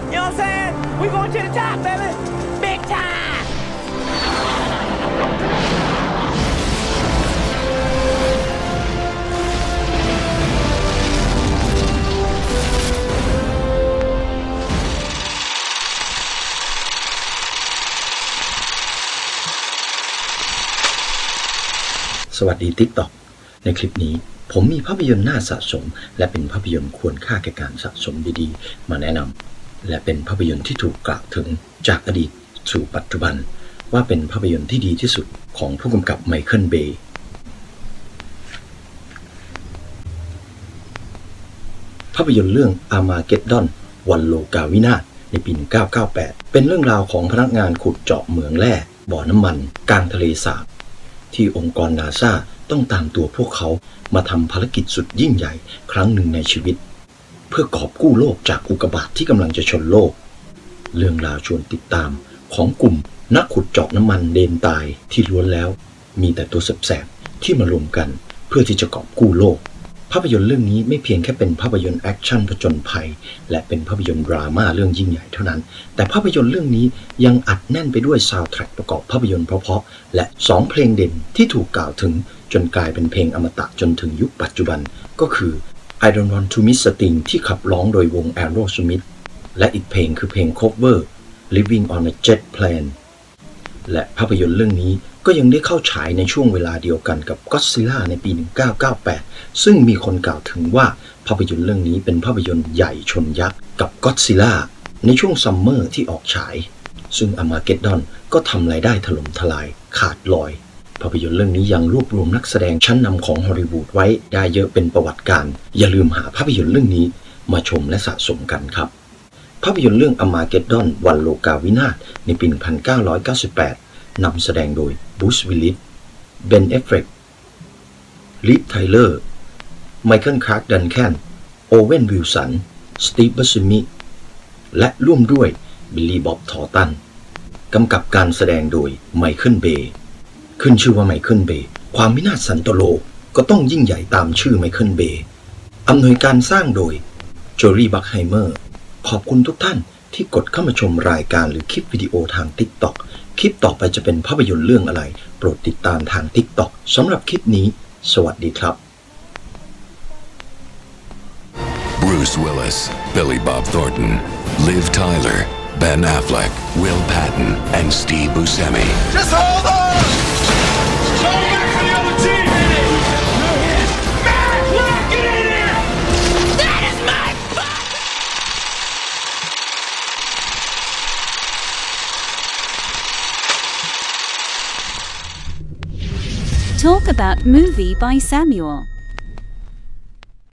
You know what I'm saying? We going to the top, baby. Big time. สวัสดี TikTok ในคลิปนี้ผมมีภาพยนตร์น่าสะสมและเป็นภาพยนตร์ควรค่าแก่การสะสมดีๆมาแนะนำและเป็นภาพยนตร์ที่ถูกกล่าวถึงจากอดีตสู่ปัจจุบันว่าเป็นภาพยนตร์ที่ดีที่สุดของผู้กำกับไมเคิลเบย์ภาพยนตร์เรื่องอาร์มาเกดดอนวันโลกาวินาศในปี 1998 เป็นเรื่องราวของพนักงานขุดเจาะเหมืองแร่บ่อน้ำมันกลางทะเลสาบที่องค์กรนาซาต้องตามตัวพวกเขามาทำภารกิจสุดยิ่งใหญ่ครั้งหนึ่งในชีวิตเพื่อกอบกู้โลกจากอุกกาบาตที่กำลังจะชนโลกเรื่องราวชวนติดตามของกลุ่มนักขุดเจาะน้ำมันเลนตายที่ล้วนแล้วมีแต่ตัวแสบๆที่มารวมกันเพื่อที่จะกอบกู้โลกภาพยนตร์เรื่องนี้ไม่เพียงแค่เป็นภาพยนตร์แอคชั่นผจญภัยและเป็นภาพยนตร์ดราม่าเรื่องยิ่งใหญ่เท่านั้นแต่ภาพยนตร์เรื่องนี้ยังอัดแน่นไปด้วยซาวด์แทร็กประกอบภาพยนตร์เพราะๆและ2เพลงเด่นที่ถูกกล่าวถึงจนกลายเป็นเพลงอมตะจนถึงยุคปัจจุบันก็คือ I Don't Want to Miss a Thing ที่ขับร้องโดยวง Aerosmith และอีกเพลงคือเพลง Cover Living on a Jet Plane และภาพยนตร์เรื่องนี้ก็ยังได้เข้าฉายในช่วงเวลาเดียวกันกับ Godzilla ในปี 1998 ซึ่งมีคนกล่าวถึงว่าภาพยนตร์เรื่องนี้เป็นภาพยนตร์ใหญ่ชนยักษ์กับ Godzilla ในช่วงซัมเมอร์ที่ออกฉายซึ่ง Armageddon ก็ทำรายได้ถล่มทลายขาดลอยภาพยนตร์เรื่องนี้ยังรวบรวมนักแสดงชั้นนำของฮอลลีวูดไว้ได้เยอะเป็นประวัติการอย่าลืมหาภาพยนตร์เรื่องนี้มาชมและสะสมกันครับภาพยนตร์เรื่อง Armageddon วันโลกาวินาศในปี 1998 นำแสดงโดยบรูซ วิลลิส เบน เอฟเฟร็ก ลิฟ ไทเลอร์ ไมเคิล คลาร์ก ดันแคน โอเวน วิลสัน สตีฟ บัสมิและร่วมด้วยบิลลี่ บ๊อบ ทอร์ตันกำกับการแสดงโดยไมเคิล เบย์ขึ้นชื่อว่าไมเคิล เบย์ความพินาศสันตโลก็ต้องยิ่งใหญ่ตามชื่อไมเคิล เบย์อำนวยการสร้างโดยโจรี บัคไฮเมอร์ขอบคุณทุกท่านที่กดเข้ามาชมรายการหรือคลิปวิดีโอทาง TikTok คลิปต่อไปจะเป็นภาพยนตร์เรื่องอะไรโปรดติดตามทาง TikTok สำหรับคลิปนี้สวัสดีครับ Bruce Willis, Billy Bob Thornton, Liv Tyler, Ben Affleck, Will Patton, and Steve Buscemi. Just hold on! Come back for the other team! Matt, get in here! That is my butt! Talk about movie by Samuel.